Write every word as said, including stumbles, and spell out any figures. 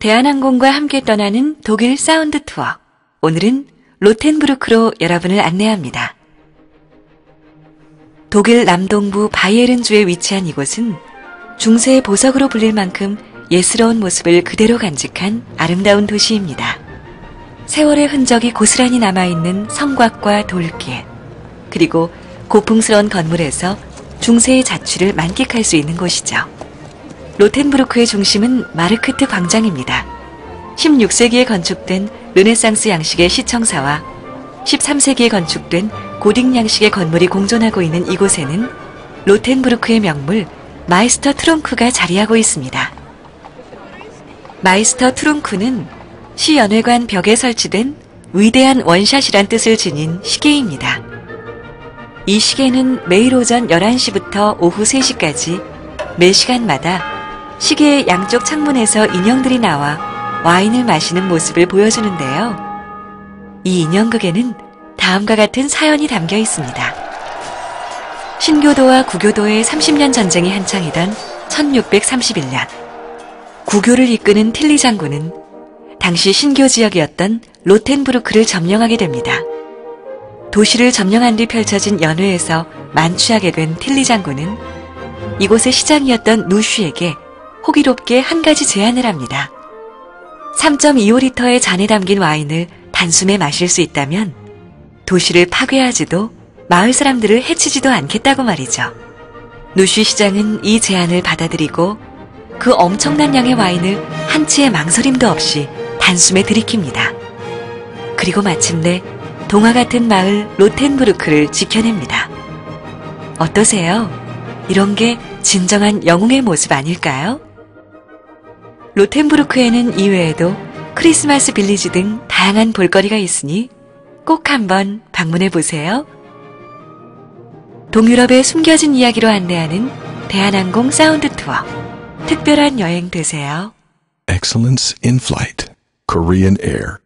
대한항공과 함께 떠나는 독일 사운드 투어. 오늘은 로텐부르크로 여러분을 안내합니다. 독일 남동부 바이에른주에 위치한 이곳은 중세의 보석으로 불릴 만큼 예스러운 모습을 그대로 간직한 아름다운 도시입니다. 세월의 흔적이 고스란히 남아있는 성곽과 돌길, 그리고 고풍스러운 건물에서 중세의 자취를 만끽할 수 있는 곳이죠. 로텐부르크의 중심은 마르크트 광장입니다. 십육 세기에 건축된 르네상스 양식의 시청사와 십삼 세기에 건축된 고딕 양식의 건물이 공존하고 있는 이곳에는 로텐부르크의 명물 마이스터 트룽크가 자리하고 있습니다. 마이스터 트룽크는 시연회관 벽에 설치된 위대한 원샷이란 뜻을 지닌 시계입니다. 이 시계는 매일 오전 열한 시부터 오후 세 시까지 매 시간마다 시계의 양쪽 창문에서 인형들이 나와 와인을 마시는 모습을 보여주는데요. 이 인형극에는 다음과 같은 사연이 담겨 있습니다. 신교도와 구교도의 삼십 년 전쟁이 한창이던 천육백삼십일 년, 구교를 이끄는 틸리 장군은 당시 신교 지역이었던 로텐부르크를 점령하게 됩니다. 도시를 점령한 뒤 펼쳐진 연회에서 만취하게 된 틸리 장군은 이곳의 시장이었던 누쉬에게 호기롭게 한 가지 제안을 합니다. 삼 점 이오 리터의 잔에 담긴 와인을 단숨에 마실 수 있다면 도시를 파괴하지도 마을 사람들을 해치지도 않겠다고 말이죠. 누쉬 시장은 이 제안을 받아들이고 그 엄청난 양의 와인을 한치의 망설임도 없이 단숨에 들이킵니다. 그리고 마침내 동화 같은 마을 로텐부르크를 지켜냅니다. 어떠세요? 이런 게 진정한 영웅의 모습 아닐까요? 로텐부르크에는 이외에도 크리스마스 빌리지 등 다양한 볼거리가 있으니 꼭 한번 방문해 보세요. 동유럽의 숨겨진 이야기로 안내하는 대한항공 사운드 투어. 특별한 여행 되세요. Excellence in flight. Korean Air.